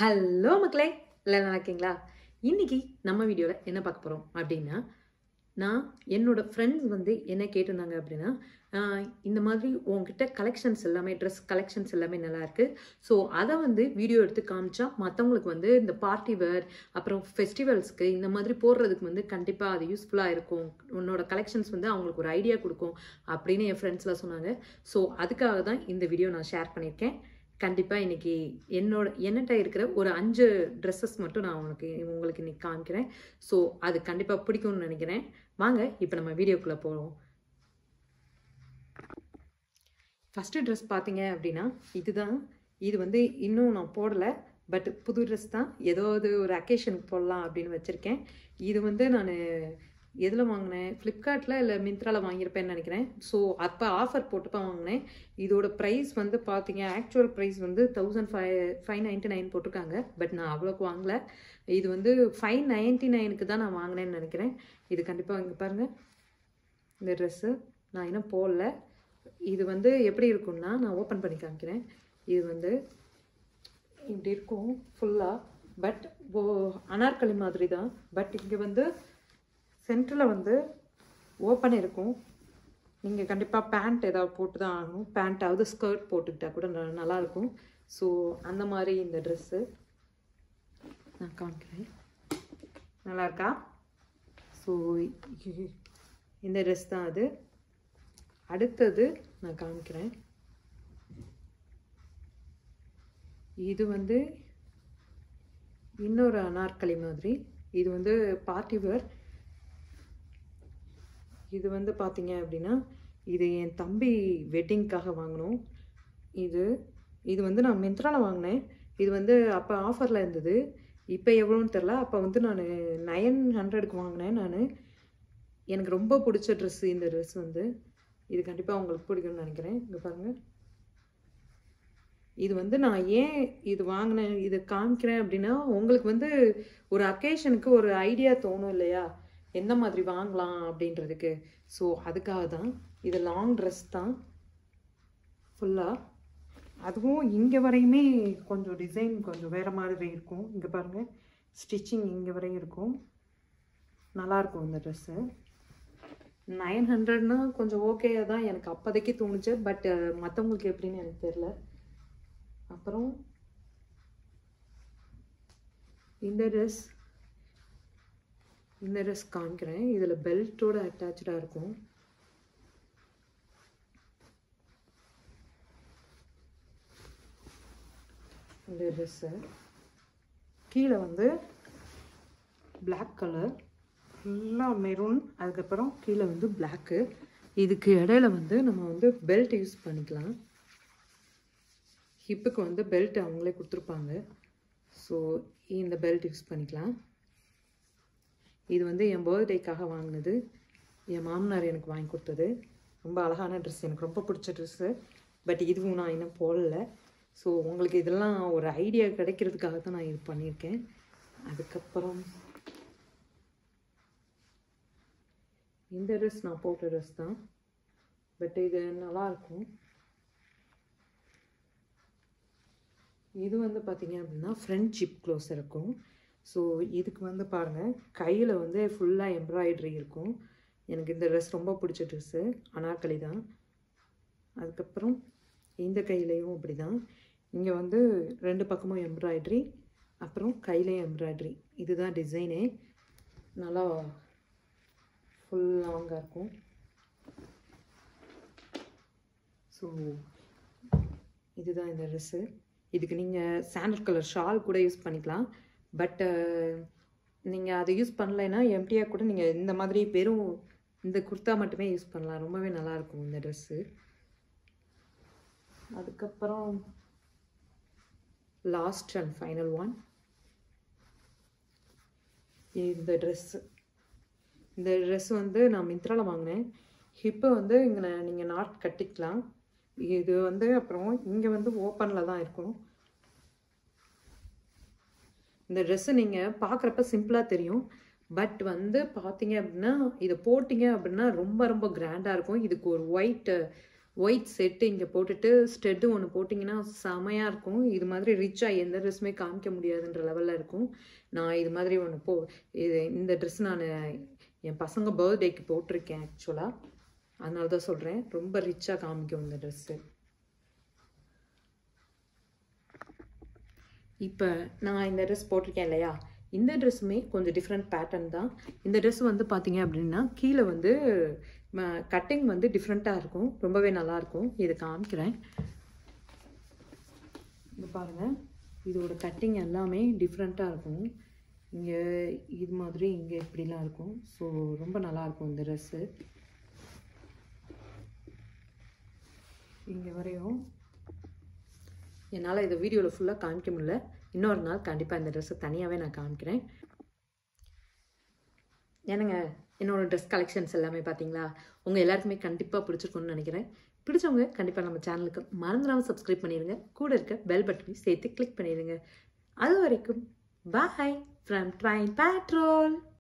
Hello மக்களே, எல்லாம் நல்லா இருக்கீங்களா? இன்னைக்கு நம்ம வீடியோவில் என்ன பார்க்க போகிறோம் அப்படின்னா, நான் என்னோட ஃப்ரெண்ட்ஸ் வந்து என்ன கேட்டிருந்தாங்க அப்படின்னா, இந்த மாதிரி உங்ககிட்ட கலெக்ஷன்ஸ் எல்லாமே ட்ரெஸ் கலெக்ஷன்ஸ் எல்லாமே நல்லாயிருக்கு. ஸோ அதை வந்து வீடியோ எடுத்து காமிச்சா மற்றவங்களுக்கு வந்து இந்த பார்ட்டி வேர் அப்புறம் ஃபெஸ்டிவல்ஸ்க்கு இந்த மாதிரி போடுறதுக்கு வந்து கண்டிப்பாக அது யூஸ்ஃபுல்லாக இருக்கும். உன்னோட கலெக்ஷன்ஸ் வந்து அவங்களுக்கு ஒரு ஐடியா கொடுக்கும் அப்படின்னு என் ஃப்ரெண்ட்ஸ்லாம் சொன்னாங்க. ஸோ அதுக்காக தான் இந்த வீடியோ நான் ஷேர் பண்ணியிருக்கேன். கண்டிப்பாக இன்றைக்கி என்னட்ட இருக்கிற ஒரு 5 ட்ரெஸ்ஸஸ் மட்டும் நான் உங்களுக்கு இன்றைக்கி காமிக்கிறேன். ஸோ அது கண்டிப்பாக பிடிக்கும்னு நினைக்கிறேன். வாங்க இப்போ நம்ம வீடியோக்குள்ளே போகிறோம். ஃபஸ்ட்டு ட்ரெஸ் பார்த்தீங்க அப்படின்னா இதுதான். இது வந்து இன்னும் நான் போடலை, பட் புது ட்ரெஸ் தான். ஏதாவது ஒரு அக்கேஷனுக்கு போடலாம் அப்படின்னு வச்சுருக்கேன். இது வந்து நான் எதில் வாங்கினேன், ஃப்ளிப்கார்ட்டில் இல்லை மிந்த்ராவில் வாங்கியிருப்பேன்னு நினைக்கிறேன். ஸோ அப்போ ஆஃபர் போட்டுப்போ வாங்கினேன். இதோட ப்ரைஸ் வந்து பார்த்தீங்க, ஆக்சுவல் ப்ரைஸ் வந்து 1599 போட்டிருக்காங்க. பட் நான் அவ்வளோக்கு வாங்கலை. இது வந்து 599க்கு தான் நான் வாங்கினேன்னு நினைக்கிறேன். இது கண்டிப்பாக இங்கே பாருங்கள், இந்த ட்ரெஸ்ஸு நான் இன்னும் போடல. இது வந்து எப்படி இருக்குன்னா, நான் ஓப்பன் பண்ணி காமிக்கிறேன். இது வந்து இப்படி இருக்கும் ஃபுல்லாக. பட் அனார்கலி மாதிரி தான். பட் இங்கே வந்து சென்டரில் வந்து ஓப்பன் இருக்கும். நீங்கள் கண்டிப்பாக பேண்ட் ஏதாவது போட்டு தான் ஆகணும். பேண்ட்டாவது ஸ்கர்ட் போட்டுக்கிட்டால் கூட நல்லாயிருக்கும். ஸோ அந்த மாதிரி இந்த ட்ரெஸ்ஸு நான் காமிக்கிறேன். நல்லாயிருக்கா? ஸோ இந்த ட்ரெஸ் தான் அது. அடுத்தது நான் காமிக்கிறேன். இது வந்து இன்னொரு அனார்கலி மாதிரி. இது வந்து பார்ட்டி வேர். இது வந்து பார்த்தீங்க அப்படின்னா, இது என் தம்பி வெட்டிங்க்காக வாங்கினோம். இது வந்து நான் மிந்த்ராவில் வாங்கினேன். இது வந்து அப்போ ஆஃபரில் இருந்தது. இப்போ எவ்வளோன்னு தெரில. அப்போ வந்து நான் 900க்கு வாங்கினேன். எனக்கு ரொம்ப பிடிச்ச ட்ரெஸ்ஸு இந்த ட்ரெஸ் வந்து. இது கண்டிப்பாக உங்களுக்கு பிடிக்கும்னு நினைக்கிறேன். இங்கே பாருங்கள். இது வந்து நான் ஏன் இது வாங்கினேன், இது காமிக்கிறேன் அப்படின்னா, உங்களுக்கு வந்து ஒரு அக்கேஷனுக்கு ஒரு ஐடியா தோணும் இல்லையா, எந்த மாதிரி வாங்கலாம் அப்படின்றதுக்கு. ஸோ அதுக்காக தான். இது லாங் ட்ரெஸ் தான் ஃபுல்லாக. அதுவும் இங்கே வரையுமே கொஞ்சம் டிசைன் கொஞ்சம் வேறு மாதிரி இருக்கும். இங்கே பாருங்கள், ஸ்டிச்சிங் இங்கே வரையும் இருக்கும். நல்லாயிருக்கும் இந்த ட்ரெஸ்ஸு. 900னா கொஞ்சம் ஓகேயாக தான் எனக்கு அப்போதைக்கு தோணுச்சு. பட் மற்றவங்களுக்கு எப்படின்னு எனக்கு தெரில. அப்புறம் இந்த ட்ரெஸ் காமிக்கிறேன். இதில் பெல்ட்டோட அட்டாச்சாக இருக்கும். இந்த ட்ரெஸ்ஸு கீழே வந்து பிளாக் கலர், ஃபுல்லாக மெரூன், அதுக்கப்புறம் கீழே வந்து பிளாக்கு. இதுக்கு இடையில வந்து நம்ம வந்து பெல்ட் யூஸ் பண்ணிக்கலாம். ஹிப்புக்கு வந்து பெல்ட் அவங்களே கொடுத்துருப்பாங்க. ஸோ இந்த பெல்ட் யூஸ் பண்ணிக்கலாம். இது வந்து என் பர்த்டேக்காக வாங்கினது. என் மாமனார் எனக்கு வாங்கி கொடுத்தது. ரொம்ப அழகான ட்ரெஸ், எனக்கு ரொம்ப பிடிச்ச ட்ரெஸ்ஸு. பட் இதுவும் நான் இன்னும் போடலை. ஸோ உங்களுக்கு இதெல்லாம் ஒரு ஐடியா கிடைக்கிறதுக்காக தான் நான் இது பண்ணியிருக்கேன். அதுக்கப்புறம் இந்த ட்ரெஸ் நான் போட்ட ட்ரெஸ் தான். பட் இது நல்லாயிருக்கும். இது வந்து பார்த்திங்க அப்படின்னா ஃப்ரண்ட் ஜிப் க்ளோஸ் இருக்கும். ஸோ இதுக்கு வந்து பாருங்கள், கையில் வந்து ஃபுல்லாக எம்ப்ராய்டரி இருக்கும். எனக்கு இந்த ட்ரெஸ் ரொம்ப பிடிச்ச ட்ரெஸ்ஸு. அனார்கலி தான். அதுக்கப்புறம் இந்த கையிலையும் அப்படி தான். இங்கே வந்து 2 பக்கமும் எம்ப்ராய்டரி, அப்புறம் கையிலையும் எம்ப்ராய்டரி. இதுதான் டிசைனே. நல்லா ஃபுல் லாங்காக இருக்கும். ஸோ இதுதான் இந்த ட்ரெஸ்ஸு. இதுக்கு நீங்கள் சாண்டல் கலர் ஷால் கூட யூஸ் பண்ணிக்கலாம். பட் நீங்கள் அதை யூஸ் பண்ணலைன்னா எம்டியாக கூட நீங்கள் இந்த மாதிரி வெறும் இந்த குர்த்தா மட்டுமே யூஸ் பண்ணலாம். ரொம்பவே நல்லாயிருக்கும் இந்த ட்ரெஸ்ஸு. அதுக்கப்புறம் லாஸ்ட் அண்ட் ஃபைனல் ஒன், இந்த ட்ரெஸ்ஸு வந்து நான் மிந்த்ராவில் வாங்கினேன். ஹிப்பு வந்து இங்கே நீங்கள் நாட் கட்டிக்கலாம். இது வந்து அப்புறம் இங்கே வந்து ஓப்பனில் தான் இருக்கும். இந்த ட்ரெஸ்ஸு நீங்கள் பார்க்குறப்ப சிம்பிளாக தெரியும். பட் வந்து பார்த்தீங்க அப்படின்னா, இதை போட்டிங்க அப்படின்னா ரொம்ப ரொம்ப கிராண்டாக இருக்கும். இதுக்கு ஒரு ஒயிட் ஒயிட் செட்டு இங்கே போட்டுட்டு ஸ்டெட்டு ஒன்று போட்டிங்கன்னா செமையாக இருக்கும். இது மாதிரி ரிச்சாக எந்த ட்ரெஸ்ஸுமே காமிக்க முடியாதுன்ற லெவலில் இருக்கும். நான் இது மாதிரி ஒன்று இந்த ட்ரெஸ் நான் என் பசங்க பர்த்டேக்கு போட்டிருக்கேன் ஆக்சுவலாக. அதனால தான் சொல்கிறேன், ரொம்ப ரிச்சாக காமிக்கும் இந்த ட்ரெஸ்ஸு. இப்போ நான் இந்த ட்ரெஸ் போட்டிருக்கேன் இல்லையா, இந்த ட்ரெஸ்ஸுமே கொஞ்சம் டிஃப்ரெண்ட் பேட்டர்ன் தான். இந்த ட்ரெஸ் வந்து பார்த்தீங்க அப்படின்னா கீழே வந்து கட்டிங் வந்து டிஃப்ரெண்ட்டாக இருக்கும், ரொம்பவே நல்லாயிருக்கும். இதை காமிக்கிறேன். இது பாருங்கள், இதோட கட்டிங் எல்லாமே டிஃப்ரெண்ட்டாக இருக்கும். இங்கே இது மாதிரி இங்கே இப்படிலாம் இருக்கும். ஸோ ரொம்ப நல்லாயிருக்கும் இந்த ட்ரெஸ்ஸு. இங்கே வரையும் என்னால் இதை வீடியோவில் ஃபுல்லாக காமிக்க முடியல. இன்னொரு நாள் கண்டிப்பாக இந்த ட்ரெஸ்ஸை தனியாகவே நான் காமிக்கிறேன். ஏனுங்க, என்னோடய ட்ரெஸ் கலெக்ஷன்ஸ் எல்லாமே பார்த்தீங்களா, உங்கள் எல்லாருக்குமே கண்டிப்பாக பிடிச்சிருக்குன்னு நினைக்கிறேன். பிடிச்சவங்க கண்டிப்பாக நம்ம சேனலுக்கு மறந்துடாமல் சப்ஸ்கிரைப் பண்ணிடுங்க. கூட இருக்க பெல் பட்டனையும் சேர்த்து கிளிக் பண்ணிடுங்க. அது வரைக்கும் பாய் ஃப்ரம் ட்ரைன் பேட்ரோல்.